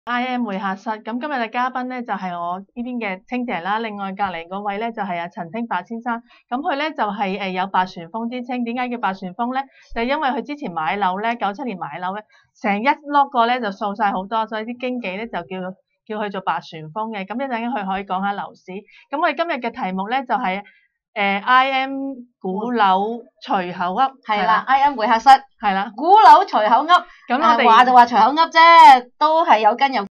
IM 會客室，咁今日嘅嘉賓咧就係我呢邊嘅清姐啦，另外隔離嗰位咧就係阿陳清白先生，咁佢咧就係有白旋風之稱，點解叫白旋風咧？就因為佢之前買樓咧，97年買樓咧，成一碌個咧就掃晒好多，所以啲經紀咧就叫佢做白旋風嘅，咁一陣間佢可以講下樓市，咁我哋今日嘅題目咧就係IM 估樓隨口噏， 係啦 ，IM 會客室係啦， 估樓隨口噏， 咁我哋話就話隨口噏啫，都係有根有